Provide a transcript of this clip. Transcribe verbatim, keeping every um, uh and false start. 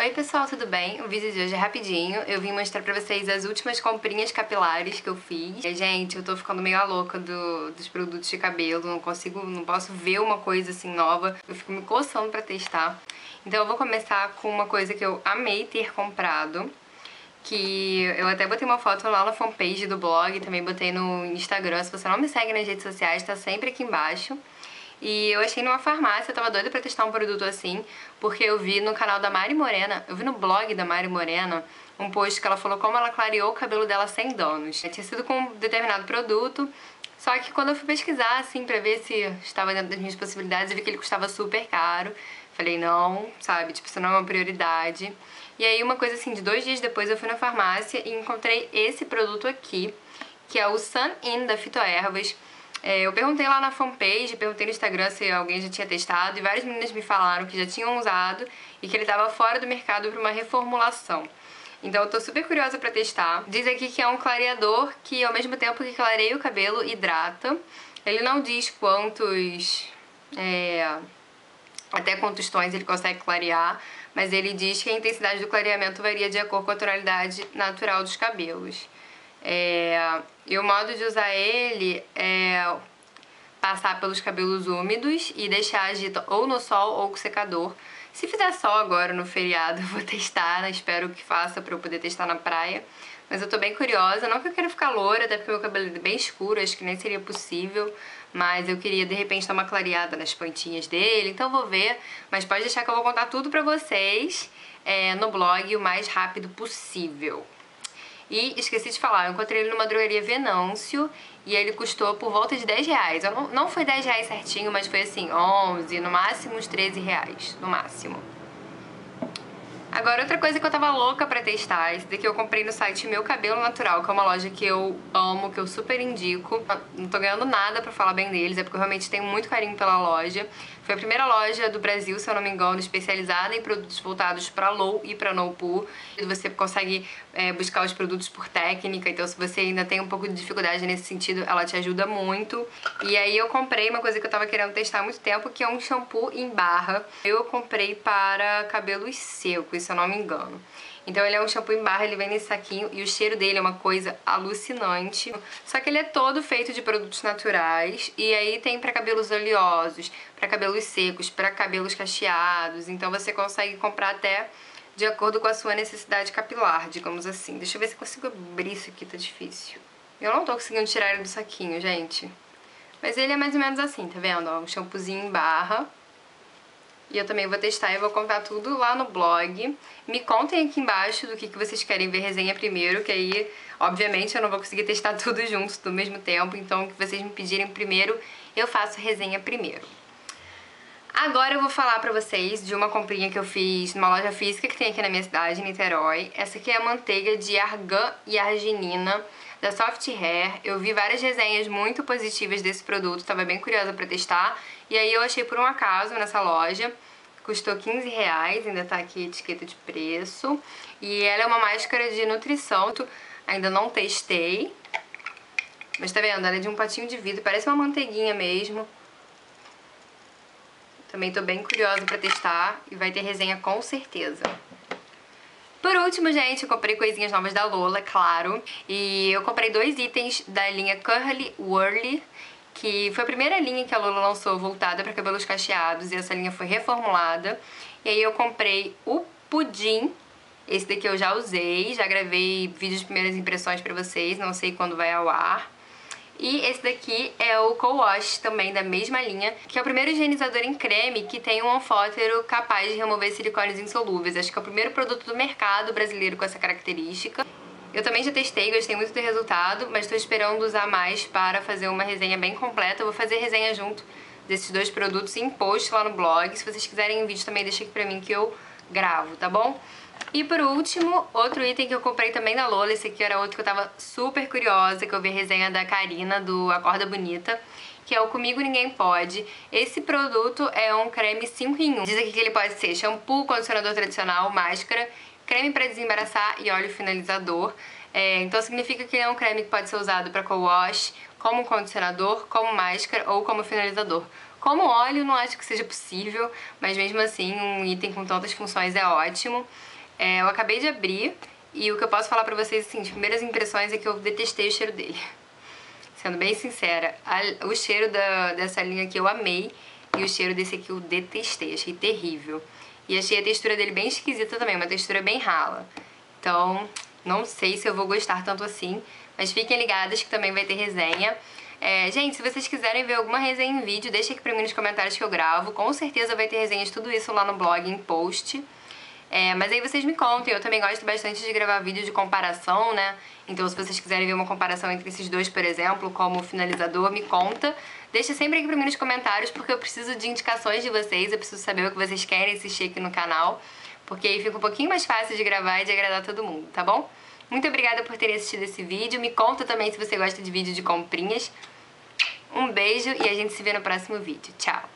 Oi pessoal, tudo bem? O vídeo de hoje é rapidinho. Eu vim mostrar pra vocês as últimas comprinhas capilares que eu fiz. E, gente, eu tô ficando meio louca do, dos produtos de cabelo. Não consigo, não posso ver uma coisa assim nova. Eu fico me coçando pra testar. Então eu vou começar com uma coisa que eu amei ter comprado. Que eu até botei uma foto lá na fanpage do blog, também botei no Instagram. Se você não me segue nas redes sociais, tá sempre aqui embaixo. E eu achei numa farmácia, eu tava doida pra testar um produto assim, porque eu vi no canal da Mari Morena, eu vi no blog da Mari Morena, um post que ela falou como ela clareou o cabelo dela sem danos. Tinha sido com um determinado produto, só que quando eu fui pesquisar, assim, pra ver se estava dentro das minhas possibilidades, eu vi que ele custava super caro. Falei, não, sabe, tipo, isso não é uma prioridade. E aí, uma coisa assim, de dois dias depois eu fui na farmácia e encontrei esse produto aqui, que é o Sun In da Fitoervas. É, eu perguntei lá na fanpage, perguntei no Instagram se alguém já tinha testado e várias meninas me falaram que já tinham usado e que ele estava fora do mercado para uma reformulação. Então eu tô super curiosa pra testar. Diz aqui que é um clareador que ao mesmo tempo que clareia o cabelo, hidrata. Ele não diz quantos... É, até quantos tons ele consegue clarear, mas ele diz que a intensidade do clareamento varia de acordo com a tonalidade natural dos cabelos. É, e o modo de usar ele é passar pelos cabelos úmidos e deixar agita ou no sol ou com secador. Se fizer sol agora no feriado eu vou testar, né? Espero que faça pra eu poder testar na praia. Mas eu tô bem curiosa, não que eu queira ficar loura, até porque meu cabelo é bem escuro, acho que nem seria possível. Mas eu queria de repente dar uma clareada nas pontinhas dele, então vou ver. Mas pode deixar que eu vou contar tudo pra vocês é, no blog o mais rápido possível. E esqueci de falar, eu encontrei ele numa drogaria Venâncio e ele custou por volta de dez reais. Eu não, não foi dez reais certinho, mas foi assim, onze, no máximo uns treze reais, no máximo. Agora, outra coisa que eu tava louca pra testar, esse daqui eu comprei no site Meu Cabelo Natural, que é uma loja que eu amo, que eu super indico. Não tô ganhando nada pra falar bem deles, é porque eu realmente tenho muito carinho pela loja. Foi a primeira loja do Brasil, se eu não me engano, especializada em produtos voltados pra low e pra no poo. Você consegue é, buscar os produtos por técnica, então se você ainda tem um pouco de dificuldade nesse sentido, ela te ajuda muito. E aí eu comprei uma coisa que eu tava querendo testar há muito tempo, que é um shampoo em barra. Eu comprei para cabelos secos, se eu não me engano. Então ele é um shampoo em barra, ele vem nesse saquinho e o cheiro dele é uma coisa alucinante. Só que ele é todo feito de produtos naturais e aí tem pra cabelos oleosos, pra cabelos secos, pra cabelos cacheados. Então você consegue comprar até de acordo com a sua necessidade capilar, digamos assim. Deixa eu ver se eu consigo abrir isso aqui, tá difícil. Eu não tô conseguindo tirar ele do saquinho, gente. Mas ele é mais ou menos assim, tá vendo? Ó, um shampoozinho em barra. E eu também vou testar e vou contar tudo lá no blog. Me contem aqui embaixo do que, que vocês querem ver resenha primeiro, que aí, obviamente, eu não vou conseguir testar tudo junto do mesmo tempo. Então, o que vocês me pedirem primeiro, eu faço resenha primeiro. Agora eu vou falar pra vocês de uma comprinha que eu fiz numa loja física que tem aqui na minha cidade, Niterói. Essa aqui é a manteiga de argan e arginina da Soft Hair. Eu vi várias resenhas muito positivas desse produto, tava bem curiosa pra testar. E aí eu achei por um acaso nessa loja, custou quinze reais, ainda tá aqui a etiqueta de preço. E ela é uma máscara de nutrição, ainda não testei. Mas tá vendo? Ela é de um potinho de vidro, parece uma manteiguinha mesmo. Também tô bem curiosa pra testar e vai ter resenha com certeza. Por último, gente, eu comprei coisinhas novas da Lola, claro. E eu comprei dois itens da linha Curly Wurly, que foi a primeira linha que a Lola lançou voltada para cabelos cacheados, e essa linha foi reformulada. E aí eu comprei o pudim, esse daqui eu já usei, já gravei vídeos de primeiras impressões pra vocês, não sei quando vai ao ar. E esse daqui é o Co-Wash, também da mesma linha, que é o primeiro higienizador em creme que tem um anfótero capaz de remover silicones insolúveis. Acho que é o primeiro produto do mercado brasileiro com essa característica. Eu também já testei, gostei muito do resultado, mas estou esperando usar mais para fazer uma resenha bem completa. Eu vou fazer resenha junto desses dois produtos em post lá no blog. Se vocês quiserem um vídeo também, deixa aqui pra mim que eu gravo, tá bom? E por último, outro item que eu comprei também da Lola, esse aqui era outro que eu tava super curiosa, que eu vi a resenha da Karina, do Acorda Bonita, que é o Comigo Ninguém Pode. Esse produto é um creme cinco em um. Diz aqui que ele pode ser shampoo, condicionador tradicional, máscara, creme para desembaraçar e óleo finalizador. É, então significa que ele é um creme que pode ser usado para co-wash, como condicionador, como máscara ou como finalizador. Como óleo, não acho que seja possível, mas mesmo assim, um item com tantas funções é ótimo. É, eu acabei de abrir e o que eu posso falar pra vocês, assim, de primeiras impressões é que eu detestei o cheiro dele. Sendo bem sincera, a, o cheiro da, dessa linha aqui eu amei e o cheiro desse aqui eu detestei, achei terrível. E achei a textura dele bem esquisita também, uma textura bem rala. Então, não sei se eu vou gostar tanto assim, mas fiquem ligadas que também vai ter resenha. É, gente, se vocês quiserem ver alguma resenha em vídeo, deixa aqui pra mim nos comentários que eu gravo. Com certeza vai ter resenha de tudo isso lá no blog, em post. É, mas aí vocês me contem, eu também gosto bastante de gravar vídeo de comparação, né? Então se vocês quiserem ver uma comparação entre esses dois, por exemplo, como finalizador, me conta. Deixa sempre aqui pra mim nos comentários, porque eu preciso de indicações de vocês, eu preciso saber o que vocês querem assistir aqui no canal, porque aí fica um pouquinho mais fácil de gravar e de agradar todo mundo, tá bom? Muito obrigada por terem assistido esse vídeo, me conta também se você gosta de vídeo de comprinhas. Um beijo e a gente se vê no próximo vídeo. Tchau!